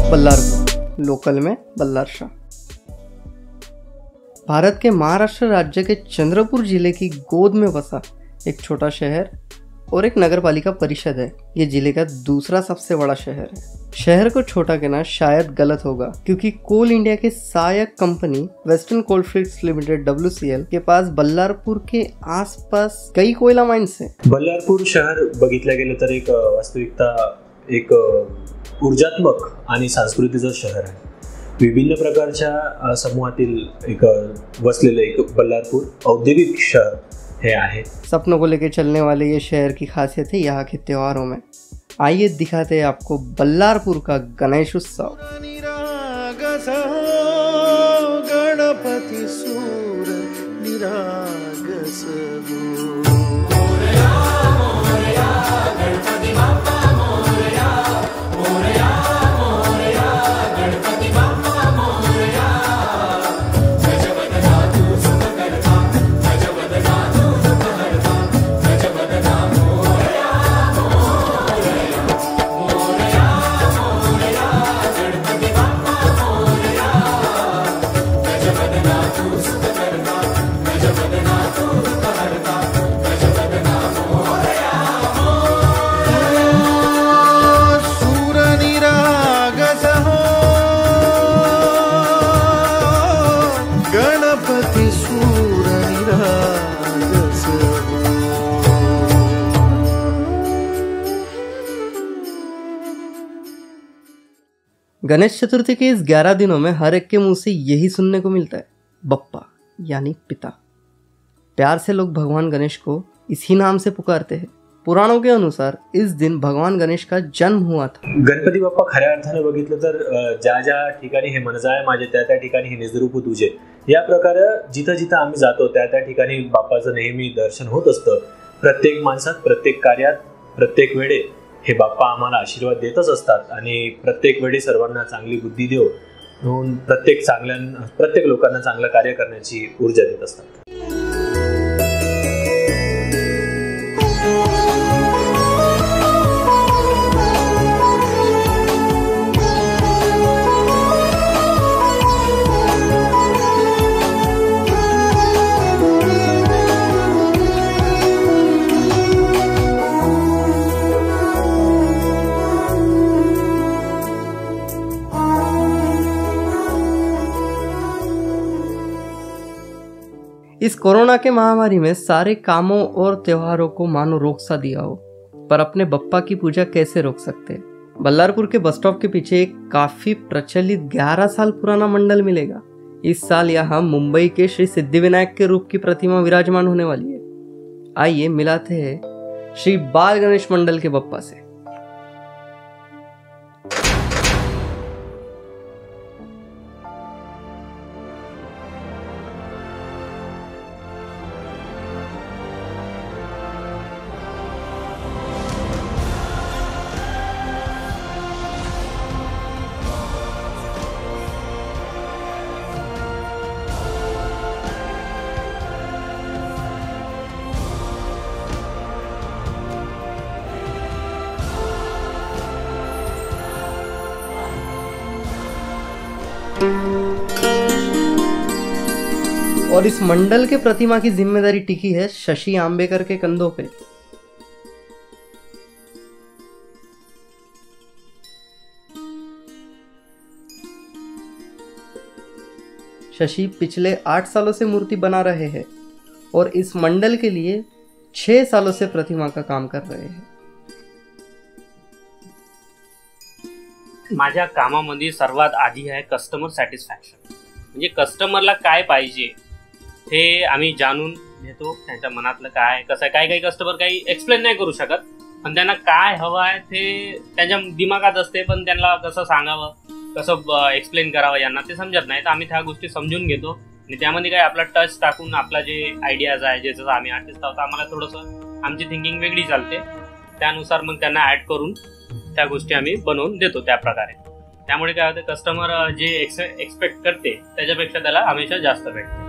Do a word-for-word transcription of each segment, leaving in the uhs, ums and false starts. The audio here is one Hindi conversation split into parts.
बल्लारपुर, लोकल में बल्लार शाह। भारत के महाराष्ट्र राज्य के चंद्रपुर जिले की गोद में बसा एक छोटा शहर और एक नगर पालिका परिषद है। ये जिले का दूसरा सबसे बड़ा शहर है। शहर को छोटा कहना शायद गलत होगा, क्योंकि कोल इंडिया के सहायक कंपनी Western Coalfields Limited W C L के पास बल्लारपूर के आसपास कई कोयला माइन्स हैं। बल्लारपूर शहर बघितलं गेलं तर एक वास्तविकता एक ऊर्जात्मक आणि सांस्कृतिक शहर आहे। विभिन्न प्रकारच्या समूहातील एक वसलेले एक बल्लारपूर औद्योगिक शहर है आहे। सपनों को लेकर चलने वाले ये शहर की खासियत है यहाँ के त्योहारों में। आइए दिखाते हैं आपको बल्लारपुर का गणेश उत्सव। गणपति सूर निरागस गणेश चतुर्थी के इस ग्यारह दिनों में हर एक के मुंह से यही सुनने को मिलता है, बप्पा यानी पिता। प्यार से लोग भगवान गणेश को इसी नाम से पुकारते हैं। पुराणों के अनुसार इस दिन भगवान गणेश का जन्म हुआ था। गणपती बाप्पा खऱ्या अर्थाने बघितलं तर ज्या ज्या ठिकाणी हे मन जाय माझे त्या त्या ठिकाणी हे निजरूप तुझे, या प्रकारे जिथं जिथं आम्ही जातो त्या त्या ठिकाणी बाप्पाचं नेहमी दर्शन होत असतं। प्रत्येक माणसात, प्रत्येक कार्यात, प्रत्येक वेळे हे बाप्पा आम्हाला आशीर्वाद देतच असतात आणि प्रत्येक वेळी सर्वांना चांगली बुद्धी देव म्हणून प्रत्येक चांगल्या प्रत्येक लोकांना चांगलं कार्य करण्याची ऊर्जा देत असतात। इस कोरोना के महामारी में सारे कामों और त्योहारों को मानो रोक सा दिया हो, पर अपने बप्पा की पूजा कैसे रोक सकते हैं। बल्लारपुर के बस स्टॉप के पीछे एक काफी प्रचलित ग्यारह साल पुराना मंडल मिलेगा। इस साल यहाँ मुंबई के श्री सिद्धिविनायक के रूप की प्रतिमा विराजमान होने वाली है। आइए मिलाते हैं श्री बाल गणेश मंडल के बप्पा से। और इस मंडल के प्रतिमा की जिम्मेदारी टिकी है शशि आंबेकर के कंधों पे। शशि पिछले आठ सालों से मूर्ति बना रहे हैं और इस मंडल के लिए छह सालों से प्रतिमा का काम कर रहे हैं। माझ्या कामामध्ये सर्वात आधी आहे कस्टमर सॅटिस्फॅक्शन। म्हणजे कस्टमरला काय पाहिजे हे आम्ही जाणून घेतो, त्यांच्या मनातलं काय कसं आहे। काही काही कस्टमर काही एक्सप्लेन नाही करू शकत, पण त्यांना काय हवं आहे ते त्यांच्या दिमागात असते, पण त्यांना कसं सांगावं, कसं एक्सप्लेन करावं यांना ते समजत नाही। तर आम्ही त्या गोष्टी समजून घेतो आणि त्यामध्ये काय आपला टच टाकून आपला जे आयडियाज आहे, जे जसं आम्ही आर्टिस्ट आहोत आम्हाला थोडंसं आमची थिंकिंग वेगळी चालते, त्यानुसार मग त्यांना ॲड करून त्या गोष्टी आम्ही बनवून देतो त्या प्रकारे। त्यामुळे काय होतं, कस्टमर जे एक्सपेक्ट करते त्याच्यापेक्षा त्याला हमेशा जास्त भेटते।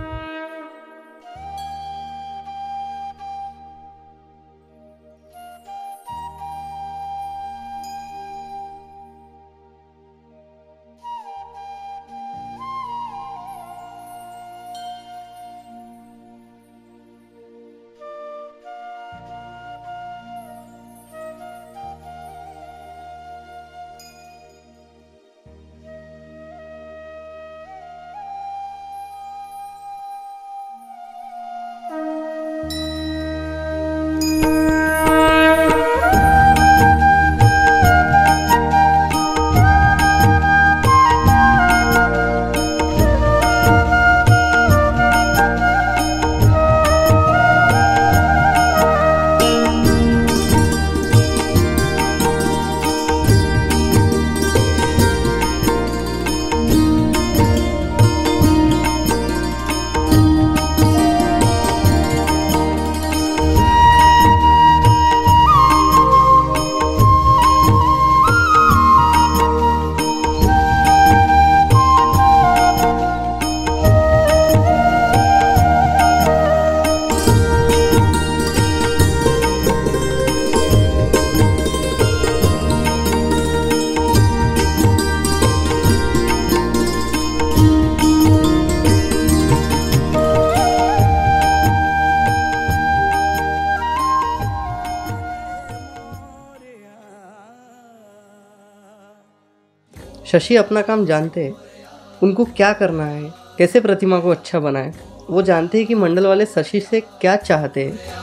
शशि अपना काम जानते हैं, उनको क्या करना है, कैसे प्रतिमा को अच्छा बनाए। वो जानते हैं कि मंडल वाले शशि से क्या चाहते हैं।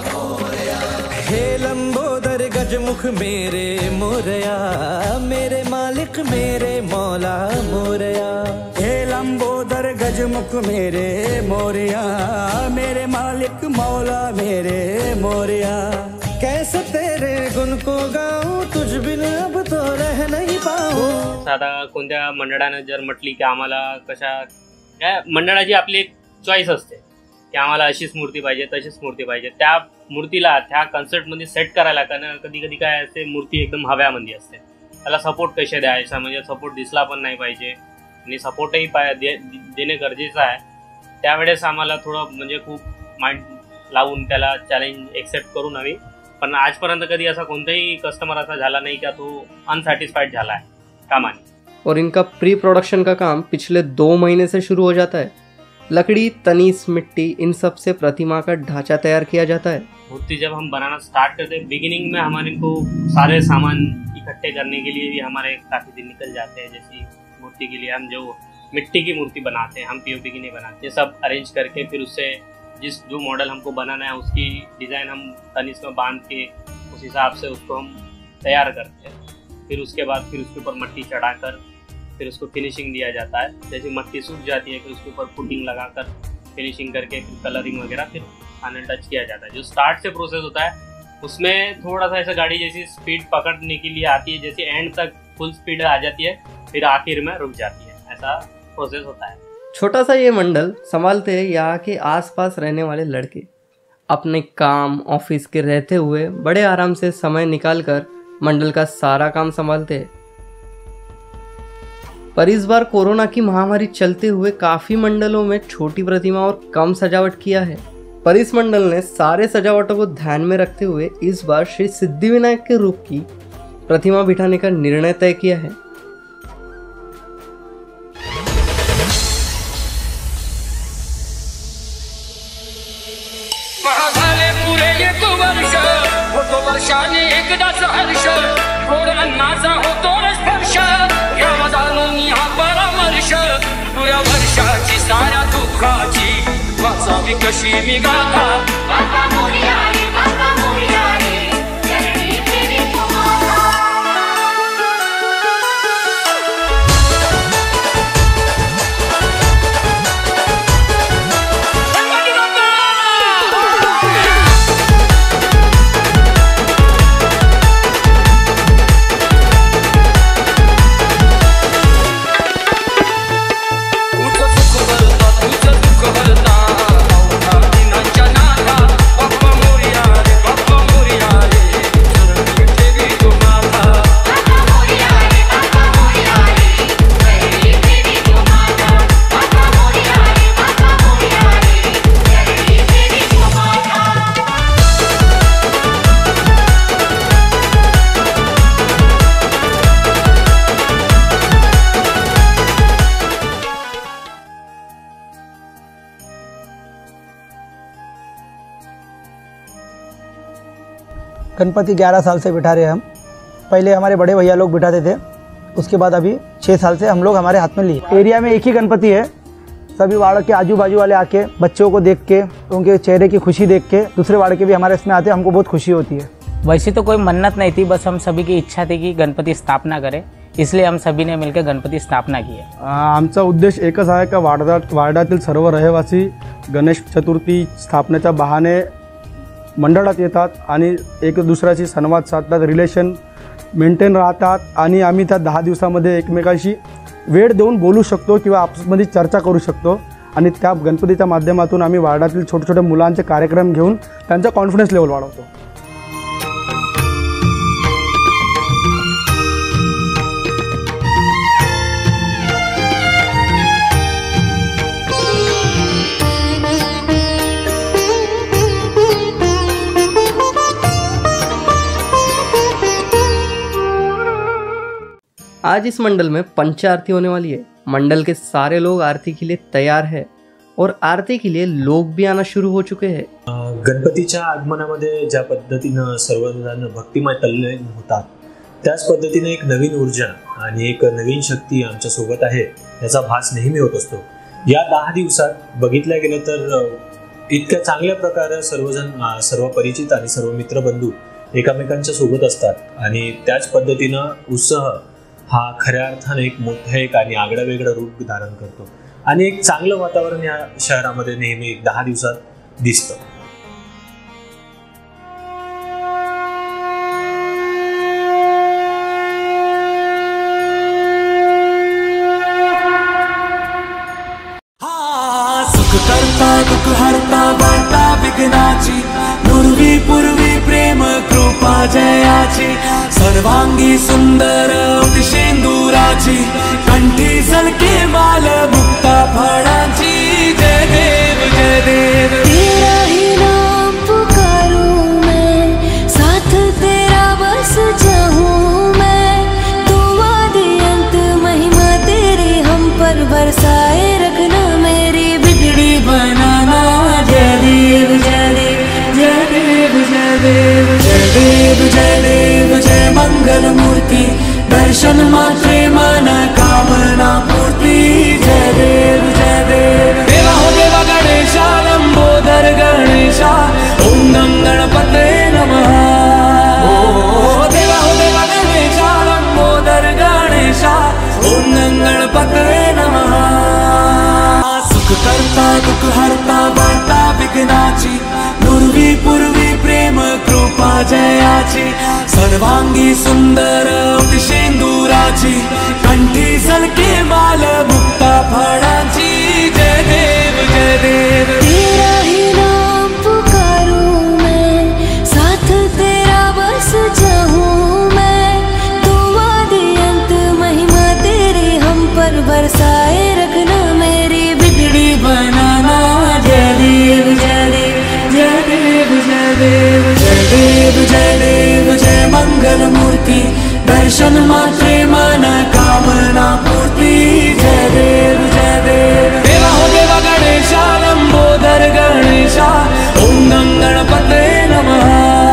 हे लंबोदर गजमुख मेरे मोरया, मेरे मालिक मेरे मौला मोरया। हे लंबोदर गजमुख मेरे मोरया, मेरे मालिक मौला मेरे मोरया। कैसे तेरे गुण को गाऊं, तुझ बिन अब तो रह नहीं पाऊं। आता कोणत्या मंडळानं जर म्हटली की आम्हाला कशा काय मंडळाची आपली एक चॉईस असते की आम्हाला अशीच मूर्ती पाहिजे, तशीच मूर्ती पाहिजे, त्या मूर्तीला त्या कन्सेप्टमध्ये सेट करायला, कारण कधी कधी काय असते मूर्ती एकदम हव्यामध्ये असते, त्याला सपोर्ट कसे द्यायचा, म्हणजे सपोर्ट दिसला पण नाही पाहिजे आणि सपोर्टही पाय दे देणे गरजेचं आहे। त्यावेळेस आम्हाला थोडं म्हणजे खूप माइंड लावून त्याला चॅलेंज एक्सेप्ट करून हवी, पण आजपर्यंत कधी असा कोणताही कस्टमर असा झाला नाही का तो अनसैटिस्फाइड झाला है कामाने। और इनका प्री प्रोडक्शन का काम पिछले दो महीने से शुरू हो जाता है। लकड़ी, तनीस, मिट्टी, इन सब से प्रतिमा का ढांचा तैयार किया जाता है। मूर्ति जब हम बनाना स्टार्ट करते हैं, बिगिनिंग में हमारे को सारे सामान इकट्ठे करने के लिए भी हमारे काफ़ी दिन निकल जाते हैं। जैसी मूर्ति के लिए हम जो मिट्टी की मूर्ति बनाते हैं, हम पीओपी की नहीं बनाते, सब अरेंज करके फिर उससे जिस जो मॉडल हमको बनाना है उसकी डिज़ाइन हम तनीस में बांध के उस हिसाब से उसको हम तैयार करते हैं। फिर उसके बाद फिर उसके ऊपर मिट्टी चढ़ाकर फिर उसको फिनिशिंग दिया जाता है। जैसे मिट्टी सूख जाती है फिर उसके ऊपर फुटिंग लगाकर फिनिशिंग करके फिर कलरिंग वगैरह फिर फाइनल टच किया जाता है। जो स्टार्ट से प्रोसेस होता है उसमें थोड़ा सा ऐसा गाड़ी जैसी स्पीड पकड़ने के लिए आती है, जैसे एंड तक फुल स्पीड आ जाती है फिर आखिर में रुक जाती है, ऐसा प्रोसेस होता है। छोटा सा ये मंडल संभालते हैं यहाँ के आसपास रहने वाले लड़के। अपने काम ऑफिस के रहते हुए बड़े आराम से समय निकालकर मंडल का सारा काम संभालते हैं। पर इस बार कोरोना की महामारी चलते हुए काफी मंडलों में छोटी प्रतिमा और कम सजावट किया है, पर इस मंडल ने सारे सजावटों को ध्यान में रखते हुए इस बार श्री सिद्धिविनायक के रूप की प्रतिमा बिठाने का निर्णय तय किया है। वर्षाची साऱ्या दुःखाची वाचावी कशी मी गाथा। बाप्पा मोरया रे, बाप्पा मोरया रे, चरणी फेरी तुम्हाला। गणपति ग्यारह साल से बिठा रहे हैं हम। पहले हमारे बड़े भैया लोग बिठाते थे, उसके बाद अभी छः साल से हम लोग हमारे हाथ में लिए। एरिया में एक ही गणपति है, सभी वार्ड के आजू बाजू वाले आके बच्चों को देख के, उनके चेहरे की खुशी देख के दूसरे वार्ड के भी हमारे इसमें आते हैं, हमको बहुत खुशी होती है। वैसे तो कोई मन्नत नहीं थी, बस हम सभी की इच्छा थी कि गणपति स्थापना करें, इसलिए हम सभी ने मिलकर गणपति स्थापना की है। आमचा उद्देश एकच आहे का वार्डा वार्डातील सर्व रहिवासी गणेश चतुर्थी स्थापनेच्या बहाने मंडळात येतात आणि एक दुसऱ्याशी संवाद साधतात, रिलेशन मेंटेन राहतात आणि आम्ही त्या दहा दिवसामध्ये एकमेकांशी वेळ देऊन बोलू शकतो किंवा आपसमध्ये चर्चा करू शकतो आणि त्या गणपतीच्या माध्यमातून आम्ही वार्डातील छोटे छोटे मुलांचे कार्यक्रम घेऊन त्यांचा कॉन्फिडन्स लेवल वाढवतो। आज इस मंडल में पंच आरती होने वाली है। मंडल के सारे लोग आरती के लिए तैयार है और आरती के लिए लोग भी आना शुरू हो चुके हैं। गणपतीच्या आगमनामध्ये ज्या पद्धतीनं सर्वजण भक्तिमय तल्लीन होतात त्याच पद्धतीने एक नवीन ऊर्जा आणि एक नवीन शक्ती आमच्या सोबत आहे याचा भास नेहमी होत असतो. या दहा दिवसात बघितल्या गेलं तर इतक्या चांगल्या प्रकारे सर्वजण, सर्व परिचित आणि सर्व मित्रबंधू एकमेकांच्या सोबत असतात आणि त्याच पद्धतीनं उत्साह हा खऱ्या अर्थाने एक मोठं एक आणि आगळं वेगळं रूप धारण करतो आणि एक चांगलं वातावरण या शहरामध्ये नेहमी एक दहा दिवसात दिसतं. करता दुःख हरता वार्ता विघ्नाची, पूर्वी पूर्वी प्रेम कृपा जयाची, सर्वांगी सुंदर शेंदुराची, कंठी सलके माल मुक्ता फळाची. जय देव जय देव तेरा ही नाम पुकारूं मैं, साथ तेरा बस जाऊं मैं, तुम आदि अंत महिमा तेरी हम पर बरसाए रखना, मेरी बिगड़ी बनाना. जय देव जय देव जय देव जय देव जय देव जय देव जय मंगल मूर्ति, दर्शन मात्रे मन कामना पूर्ति. जय देव जय देव देवा हो देवा गणेशा, लंबोदर गणेशा, ओम नम गणपते नमः. ओ देवा हो देवा गणेशा, लंबोदर गणेशा, ओम नम गणपते नमः. सुख करता दुःख हरता वार्ता विघ्नाची, पूर्वी पूर्वी प्रेम कृपा जयाची, सर्वांगी सुंदर शेंदुराची, कंठी सलके माल मुक्ता फळाची. जय देव जय देव तेरा ही नाम पुकारूं मैं, साथ तेरा बस जाऊं मैं, तुम आदि अंत महिमा तेरी हम पर बरसाए रखना, मेरी बिगड़ी बनाना. जय देव जय देव जय देव जय देव जय देव जय देव जय मंगल मूर्ति, दर्शन मात्रे मन कामना पूर्ति. जय देव जय देव देवा हो देवा गणेशा, लंबोदर गणेशा, ओम नम गणपते नमः.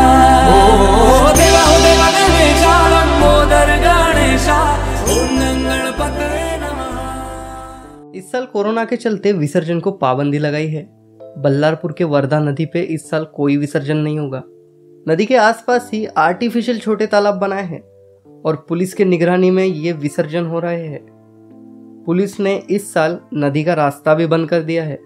ओ देवा हो देवा गणेशा, लंबोदर गणेशा, ओम नम गणपते नमः. इस साल कोरोना के चलते विसर्जन को पाबंदी लगाई है. बल्लारपुर के वर्धा नदी पे इस साल कोई विसर्जन नहीं होगा. नदी के आसपास ही आर्टिफिशियल छोटे तालाब बनाए हैं और पुलिस के निगरानी में ये विसर्जन हो रहे हैं. पुलिस ने इस साल नदी का रास्ता भी बंद कर दिया है.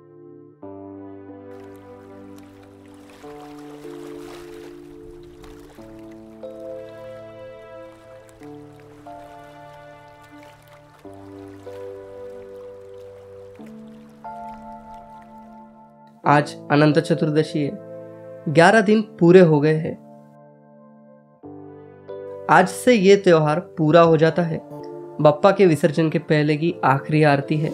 आज अनंत चतुर्दशी है. ग्यारह दिन पूरे हो गए हैं. आज से ये त्योहार पूरा हो जाता है. बप्पा के विसर्जन के पहले की आखिरी आरती है.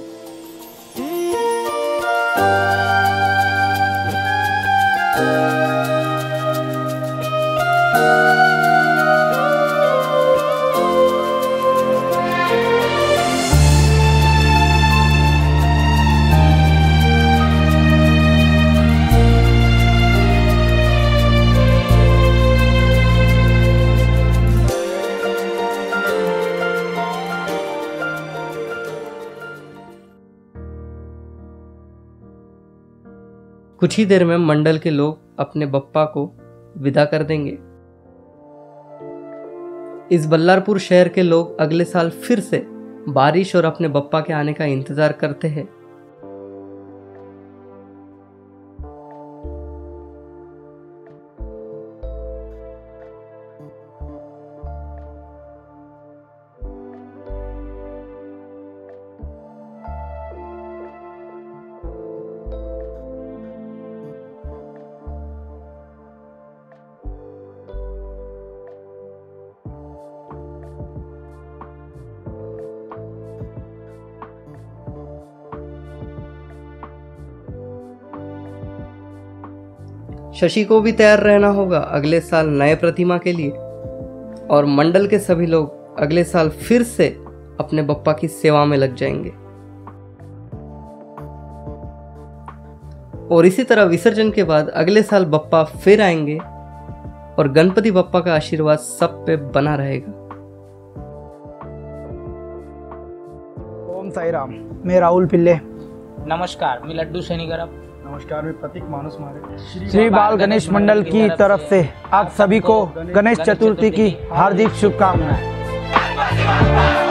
कुछ ही देर में मंडल के लोग अपने बप्पा को विदा कर देंगे. इस बल्लारपुर शहर के लोग अगले साल फिर से बारिश और अपने बप्पा के आने का इंतजार करते हैं. शशि को भी तैयार रहना होगा अगले साल नए प्रतिमा के लिए और मंडल के सभी लोग अगले साल फिर से अपने बप्पा की सेवा में लग जाएंगे. और इसी तरह विसर्जन के बाद अगले साल बप्पा फिर आएंगे और गणपति बप्पा का आशीर्वाद सब पे बना रहेगा। ओम साई राम। मैं राहुल पिल्ले। नमस्कार, मैं लड्डू शेनीगरब। नमस्कार, मैं प्रतीक मानस मारे। श्री बाल गणेश मंडल की तरफ से आप सभी को गणेश चतुर्थी की हार्दिक शुभकामनाएं।